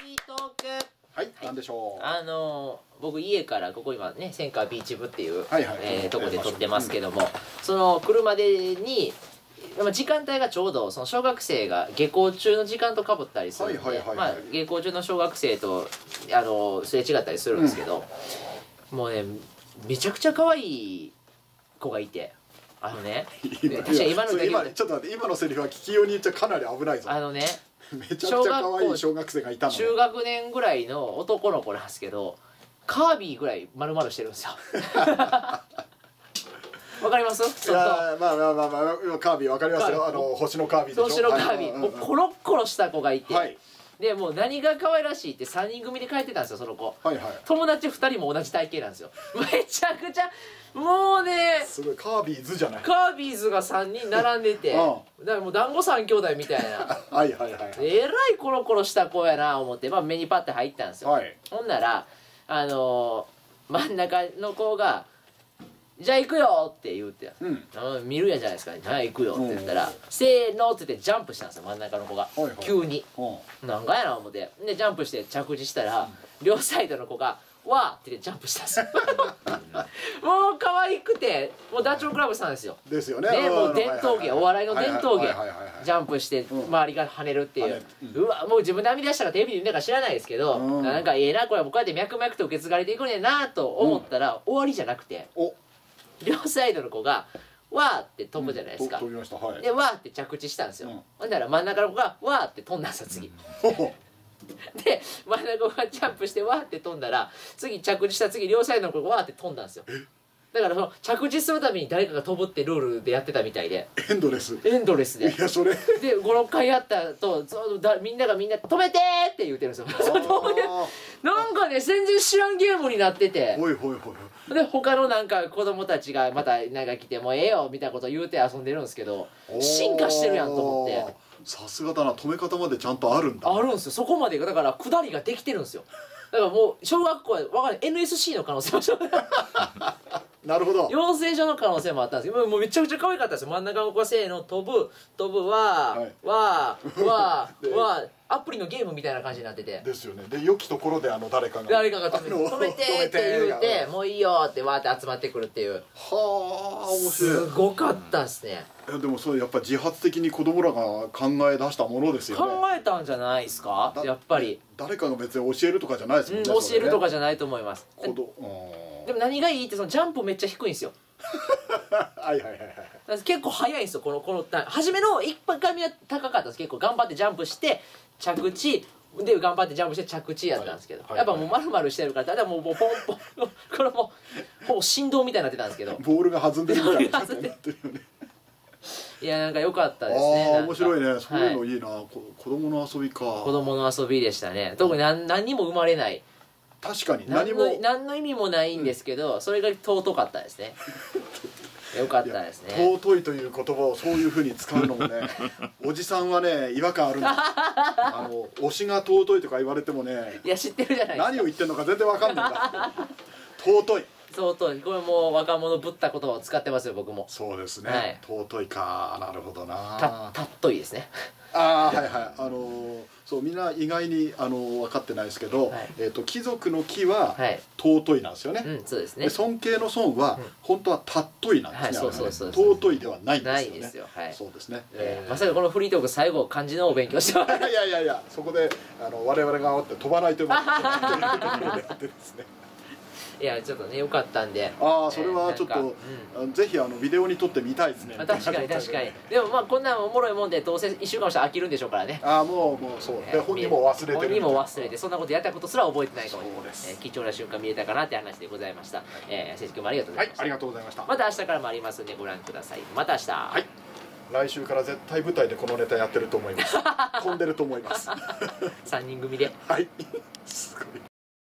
リートーク。 はい、なんでしょう。 僕家からここ今ね千川ビーチ部っていうとこで撮ってますけども、 うん、 その来るまでに時間帯がちょうどその小学生が下校中の時間とかぶったりするんで、下校中の小学生とすれ違ったりするんですけど、もうねめちゃくちゃ可愛い子がいて。確かに今のちょっと待って、今のセリフは聞きように言っちゃかなり危ないぞ。めちゃくちゃ可愛い小学生がいたの。 中学年ぐらいの男の子なんですけど、カービィぐらい丸々してるんですよ。わかります？ いや、まあカービィわかりますよ。星のカービィでしょ。 星のカービィ、もうコロッコロした子がいて、でもう何が可愛らしいって3人組で帰ってたんですよ、その子。友達2人も同じ体型なんですよ。めちゃくちゃもうね、 すごいカービィズじゃない。 カービィズが3人並んでて、だからもう団子3兄弟みたいな。えらいコロコロした子やな思って、目にパッて入ったんですよ。ほんなら真ん中の子が「じゃあ行くよ」って言うて、見るやじゃないですか。「じゃあ行くよ」って言ったら「せーの」って言ってジャンプしたんですよ、真ん中の子が急に。なんかやな思って、でジャンプして着地したら両サイドの子が「わー」って言ってジャンプしたんですよ。もう可愛くて、もうダチョウ倶楽部さんですよ。 ですよね。 もう伝統芸、お笑いの伝統芸、ジャンプして周りが跳ねるっていう。うわ、もう自分で編み出したからテレビで見たか知らないですけど、なんかええなこれ、こうやって脈々と受け継がれていくねんなと思ったら終わりじゃなくて、両サイドの子がわーって飛ぶじゃないですか。でわーって着地したんですよ。ほんなら真ん中の子がわーって飛んだんですよ、次。で真ん中の子がジャンプしてわーって飛んだら、次着地した次両サイドの子がわーって飛んだんですよ。だからその着地するために誰かが飛ぶってルールでやってたみたいで、エンドレスで、いやそれで56回やったとみんな「止めて!」って言ってるんですよ。なんかね全然知らんゲームになってて、で他のなんか子供たちがまたなんか来て「もうええよ」みたいなこと言うて遊んでるんですけど、進化してるやんと思って。 さすがだな、止め方までちゃんとあるんだ。 あるんですよ、そこまで。だから下りができてるんですよ。だからもう小学校は分かんない NSC の可能性もなるほど。 養成所の可能性もあったんですけど、もうめちゃくちゃ可愛かったですよ。真ん中の子がせーの飛ぶわーアプリのゲームみたいな感じになってて。 ですよね。で良きところで誰かが止めてって言うて、もういいよってわーって集まってくるっていう。 はあ、面白い。 すごかったですね。 でもそれやっぱ自発的に子供らが考え出したものですよね。 考えたんじゃないですか、やっぱり。 誰かが別に教えるとかじゃないですもんね。 教えるとかじゃないと思います。でも何がいいって、そのジャンプめっちゃ低いんですよ。結構早いんですよ、この初めの1回目は高かったんです。結構頑張ってジャンプして着地で頑張ってジャンプして着地やったんですけど、やっぱもう丸々してるから、だからもうポンポンこれもほぼ振動みたいになってたんですけど、 ボールが弾んでるみたいな感じになってるよね。 いや、なんか良かったですね。 面白いね。そういうのいいな。子供の遊びか。 子供の遊びでしたね。特に何にも生まれない。 確かに何の意味もないんですけど、それが尊かったですね。よかったですね。 尊いという言葉をそういうふうに使うのもね、おじさんはね違和感あるんだ。推しが尊いとか言われてもね、 いや知ってるじゃないですか。 何を言ってるのか全然わかんないんだ。尊い。 尊い。これもう若者ぶった言葉を使ってますよ、僕も。 そうですね。尊いか、なるほどな。 たっといですね。 そうみんな意外に分かってないですけど、貴族の貴は尊いなんですよね。 そうですね。 尊敬の尊は本当は尊いなんですね。尊いではないんですよね。そうですね。 まさかこのフリートーク最後漢字のお勉強してます。 いやそこで我々が飛ばないということでですね。 いやちょっとね良かったんで、 それはちょっとぜひビデオに撮ってみたいですね。 確かに。でもこんなおもろいもんでどうせ1週間もしたら飽きるんでしょうからね。 もうそうで、本人も忘れてる。 本人も忘れて、そんなことやったことすら覚えてないかもしれない。貴重な瞬間見れたかなって話でございました。成績もありがとうございました。 ありがとうございました。 また明日からもありますんでご覧ください。また明日。 はい。来週から絶対舞台でこのネタやってると思います。飛んでると思います。 3人組で。 はい。すごい。